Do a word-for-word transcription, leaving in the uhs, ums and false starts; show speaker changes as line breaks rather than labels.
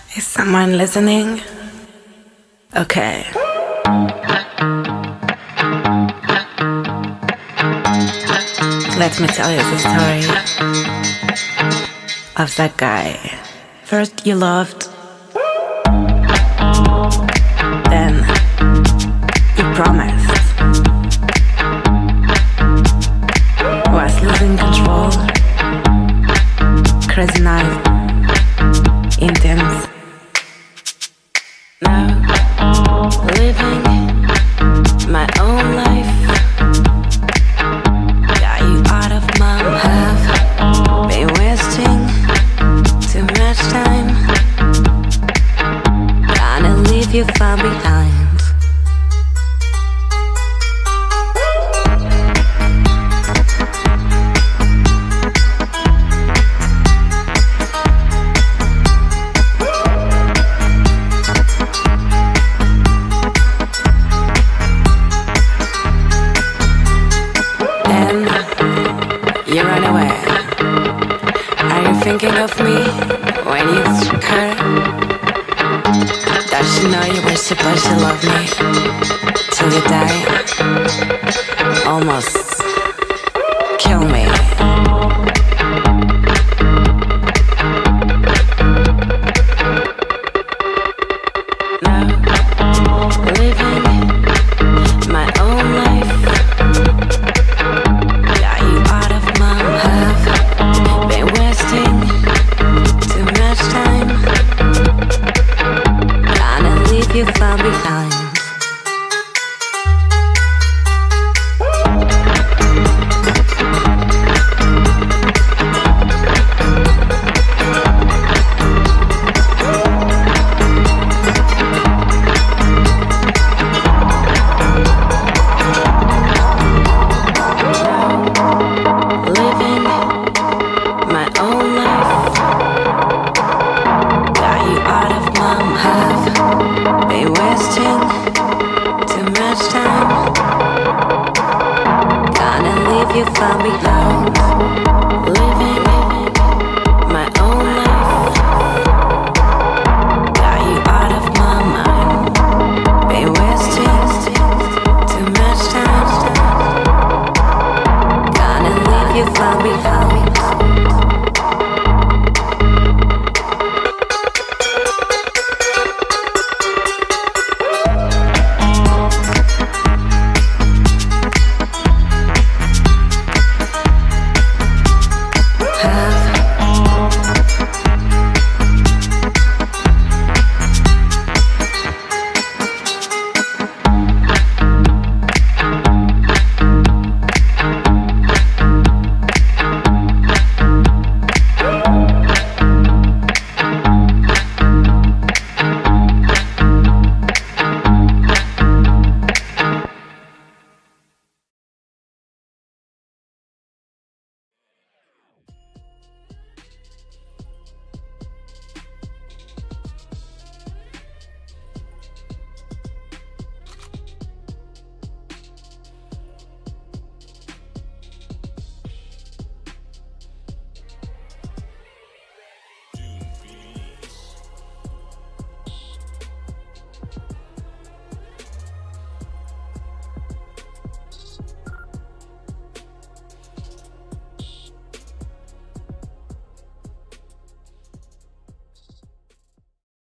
Is someone listening? Okay. Let me tell you the story of that guy. First you loved, then you promised, was losing control, crazy night, intense. Now, living my own life, got you out of my path, been wasting too much time, gonna leave you far behind. You run away. Are you thinking of me when you struck her? Does she know you were supposed to love me till you die? Almost.